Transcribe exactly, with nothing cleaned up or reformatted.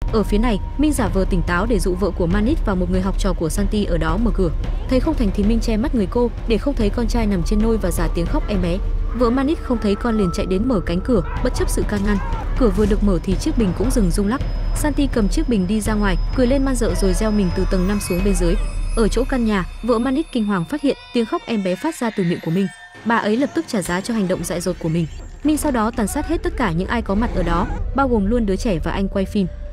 Ở phía này, Minh giả vờ tỉnh táo để dụ vợ của Manit và một người học trò của Santi ở đó mở cửa. Thấy không thành thì Minh che mắt người cô để không thấy con trai nằm trên nôi và giả tiếng khóc em bé. Vợ Manit không thấy con liền chạy đến mở cánh cửa, bất chấp sự can ngăn. Cửa vừa được mở thì chiếc bình cũng dừng rung lắc. Santi cầm chiếc bình đi ra ngoài, cười lên man rợ rồi gieo mình từ tầng năm xuống bên dưới. Ở chỗ căn nhà, vợ Manit kinh hoàng phát hiện tiếng khóc em bé phát ra từ miệng của Minh. Bà ấy lập tức trả giá cho hành động dại dột của mình. Minh sau đó tàn sát hết tất cả những ai có mặt ở đó, bao gồm luôn đứa trẻ và anh quay phim.